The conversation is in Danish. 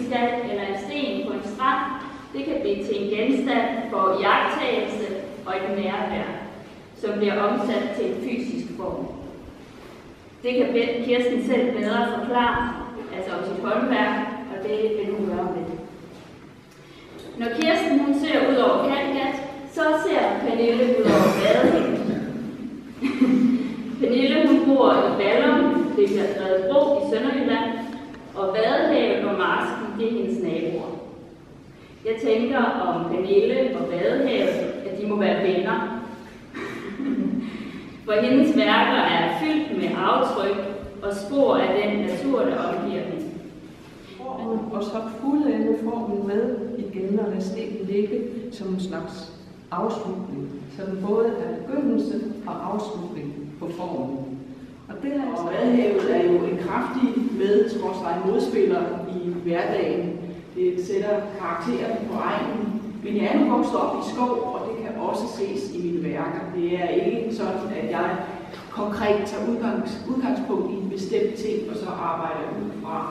skal eller en sten på en strand, det kan blive til en genstand for iagttagelse og et nærvær, som bliver omsat til en fysisk form. Det kan Kirsten selv bedre forklare, altså om sit håndværk, og det vil hun gøre med det. Når Kirsten hun ser ud over Kattegat, så ser Pernille ud over Vadehavet. Pernille hun bor i Ballum, det bliver Frederiksbro i Sønderjylland, og Vadehavet og Marsken, det er hendes naboer. Jeg tænker om Pernille og Vadehavet, at de må være venner. For hendes værker er fyldt med aftryk og spor af den natur, der omgiver hende. Og så fuldende formen med igen og lade stenen ligge som en slags afslutning. Så den både er begyndelse og afslutning på formen. Og Vadehavet er jo en kraftig modspiller i hverdagen. Det sætter karakterer på egnen. Men jeg er nu vokset op i skov, og det kan også ses i mine værker. Det er ikke sådan, at jeg konkret tager udgangspunkt i en bestemt ting, og så arbejder ud fra.